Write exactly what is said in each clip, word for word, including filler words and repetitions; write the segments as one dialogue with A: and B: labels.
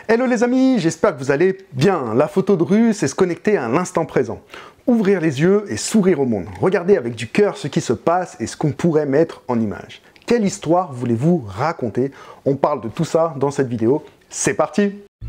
A: Hello les amis, j'espère que vous allez bien. La photo de rue, c'est se connecter à l'instant présent. Ouvrir les yeux et sourire au monde. Regarder avec du cœur ce qui se passe et ce qu'on pourrait mettre en image. Quelle histoire voulez-vous raconter? On parle de tout ça dans cette vidéo. C'est parti!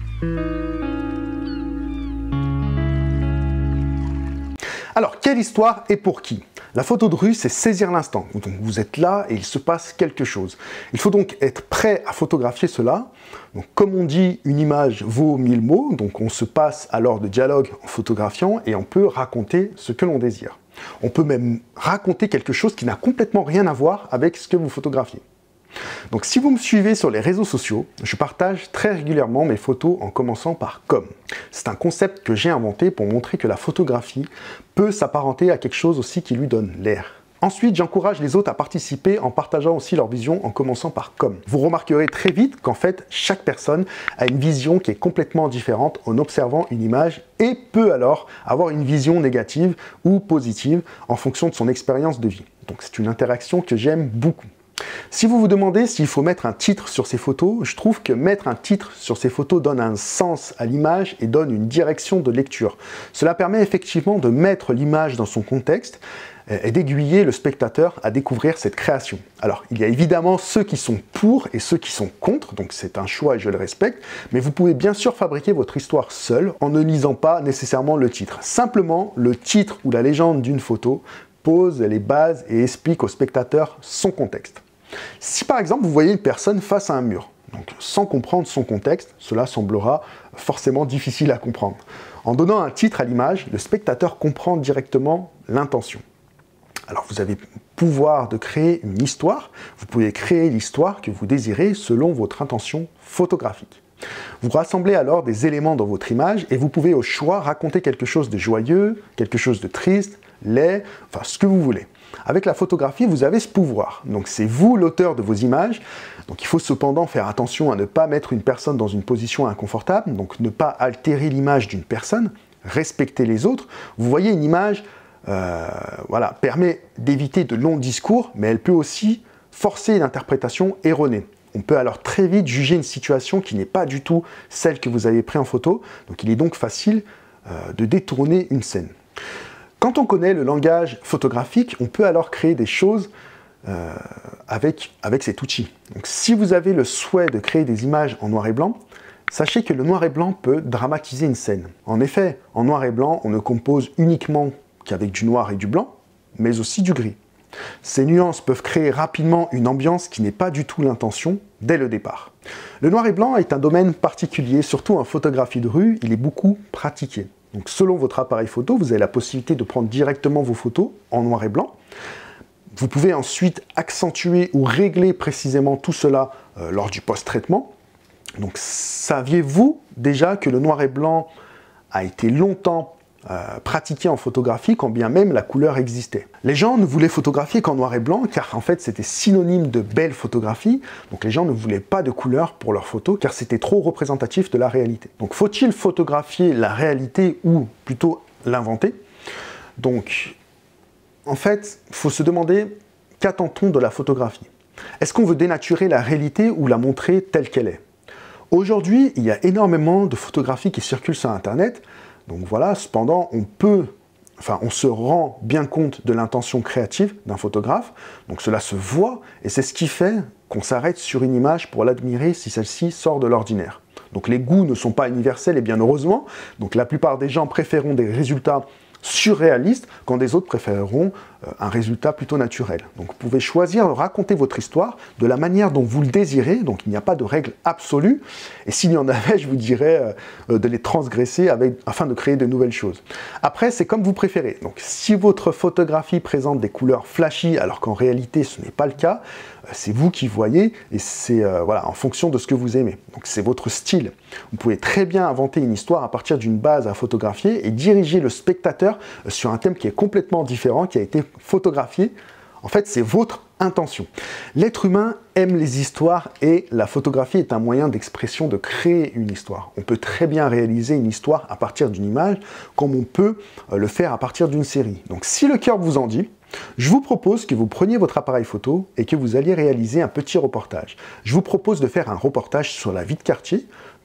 A: Alors, quelle histoire et pour qui? La photo de rue, c'est saisir l'instant. Donc, vous êtes là et il se passe quelque chose. Il faut donc être prêt à photographier cela. Donc, comme on dit, une image vaut mille mots. Donc, on se passe alors de dialogue en photographiant et on peut raconter ce que l'on désire. On peut même raconter quelque chose qui n'a complètement rien à voir avec ce que vous photographiez. Donc si vous me suivez sur les réseaux sociaux, je partage très régulièrement mes photos en commençant par comme. C'est un concept que j'ai inventé pour montrer que la photographie peut s'apparenter à quelque chose aussi qui lui donne l'air. Ensuite, j'encourage les autres à participer en partageant aussi leur vision en commençant par comme. Vous remarquerez très vite qu'en fait, chaque personne a une vision qui est complètement différente en observant une image et peut alors avoir une vision négative ou positive en fonction de son expérience de vie. Donc c'est une interaction que j'aime beaucoup. Si vous vous demandez s'il faut mettre un titre sur ces photos, je trouve que mettre un titre sur ces photos donne un sens à l'image et donne une direction de lecture. Cela permet effectivement de mettre l'image dans son contexte et d'aiguiller le spectateur à découvrir cette création. Alors, il y a évidemment ceux qui sont pour et ceux qui sont contre, donc c'est un choix et je le respecte, mais vous pouvez bien sûr fabriquer votre histoire seul en ne lisant pas nécessairement le titre. Simplement, le titre ou la légende d'une photo pose les bases et explique au spectateur son contexte. Si par exemple vous voyez une personne face à un mur, donc sans comprendre son contexte, cela semblera forcément difficile à comprendre. En donnant un titre à l'image, le spectateur comprend directement l'intention. Alors vous avez le pouvoir de créer une histoire, vous pouvez créer l'histoire que vous désirez selon votre intention photographique. Vous rassemblez alors des éléments dans votre image et vous pouvez au choix raconter quelque chose de joyeux, quelque chose de triste, laid, enfin ce que vous voulez. Avec la photographie, vous avez ce pouvoir. Donc c'est vous l'auteur de vos images. Donc il faut cependant faire attention à ne pas mettre une personne dans une position inconfortable, donc ne pas altérer l'image d'une personne, respecter les autres. Vous voyez, une image euh, voilà, permet d'éviter de longs discours, mais elle peut aussi forcer une interprétation erronée. On peut alors très vite juger une situation qui n'est pas du tout celle que vous avez prise en photo. Donc il est donc facile euh, de détourner une scène. Quand on connaît le langage photographique, on peut alors créer des choses euh, avec, avec cet outil. Donc, si vous avez le souhait de créer des images en noir et blanc, sachez que le noir et blanc peut dramatiser une scène. En effet, en noir et blanc, on ne compose uniquement qu'avec du noir et du blanc, mais aussi du gris. Ces nuances peuvent créer rapidement une ambiance qui n'est pas du tout l'intention dès le départ. Le noir et blanc est un domaine particulier, surtout en photographie de rue, il est beaucoup pratiqué. Donc selon votre appareil photo, vous avez la possibilité de prendre directement vos photos en noir et blanc. Vous pouvez ensuite accentuer ou régler précisément tout cela euh, lors du post-traitement. Donc saviez-vous déjà que le noir et blanc a été longtemps euh, pratiqué en photographie quand bien même la couleur existait? Les gens ne voulaient photographier qu'en noir et blanc car en fait c'était synonyme de belle photographie. Donc les gens ne voulaient pas de couleur pour leurs photos car c'était trop représentatif de la réalité. Donc faut-il photographier la réalité ou plutôt l'inventer? Donc en fait, il faut se demander, qu'attend-on de la photographie? Est-ce qu'on veut dénaturer la réalité ou la montrer telle qu'elle est? Aujourd'hui, il y a énormément de photographies qui circulent sur Internet. Donc voilà, cependant, on peut, enfin, on se rend bien compte de l'intention créative d'un photographe. Donc cela se voit et c'est ce qui fait qu'on s'arrête sur une image pour l'admirer si celle-ci sort de l'ordinaire. Donc les goûts ne sont pas universels et bien heureusement. Donc la plupart des gens préféreront des résultats surréaliste, quand des autres préféreront euh, un résultat plutôt naturel. Donc vous pouvez choisir de raconter votre histoire de la manière dont vous le désirez, donc il n'y a pas de règle absolue, et s'il y en avait, je vous dirais euh, de les transgresser avec, afin de créer de nouvelles choses. Après, c'est comme vous préférez. Donc si votre photographie présente des couleurs flashy, alors qu'en réalité ce n'est pas le cas, euh, c'est vous qui voyez, et c'est euh, voilà, en fonction de ce que vous aimez. Donc c'est votre style. Vous pouvez très bien inventer une histoire à partir d'une base à photographier et diriger le spectateur sur un thème qui est complètement différent, qui a été photographié. En fait, c'est votre intention. L'être humain aime les histoires et la photographie est un moyen d'expression, de créer une histoire. On peut très bien réaliser une histoire à partir d'une image, comme on peut le faire à partir d'une série. Donc si le cœur vous en dit, je vous propose que vous preniez votre appareil photo et que vous alliez réaliser un petit reportage. Je vous propose de faire un reportage sur la vie de quartier,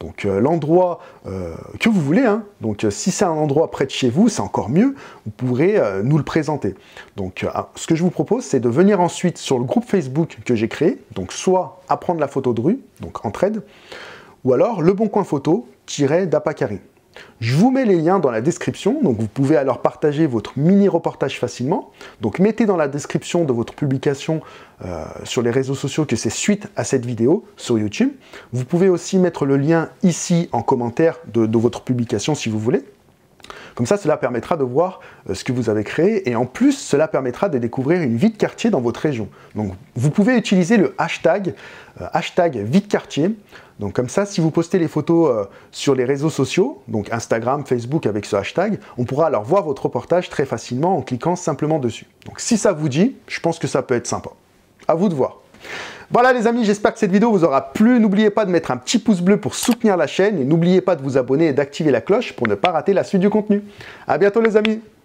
A: donc euh, l'endroit euh, que vous voulez. Hein. Donc euh, si c'est un endroit près de chez vous, c'est encore mieux, vous pourrez euh, nous le présenter. Donc euh, ce que je vous propose, c'est de venir ensuite sur le groupe Facebook que j'ai créé, donc soit apprendre la photo de rue, donc Entraide, ou alors le bon coin photo d'Apakari. Je vous mets les liens dans la description, donc vous pouvez alors partager votre mini-reportage facilement. Donc mettez dans la description de votre publication euh, sur les réseaux sociaux que c'est suite à cette vidéo sur YouTube. Vous pouvez aussi mettre le lien ici en commentaire de, de votre publication si vous voulez. Comme ça, cela permettra de voir euh, ce que vous avez créé et en plus, cela permettra de découvrir une vie de quartier dans votre région. Donc vous pouvez utiliser le hashtag, euh, hashtag vie de quartier. Donc comme ça, si vous postez les photos euh, sur les réseaux sociaux, donc Instagram, Facebook avec ce hashtag, on pourra alors voir votre reportage très facilement en cliquant simplement dessus. Donc si ça vous dit, je pense que ça peut être sympa. À vous de voir. Voilà les amis, j'espère que cette vidéo vous aura plu. N'oubliez pas de mettre un petit pouce bleu pour soutenir la chaîne et n'oubliez pas de vous abonner et d'activer la cloche pour ne pas rater la suite du contenu. À bientôt les amis.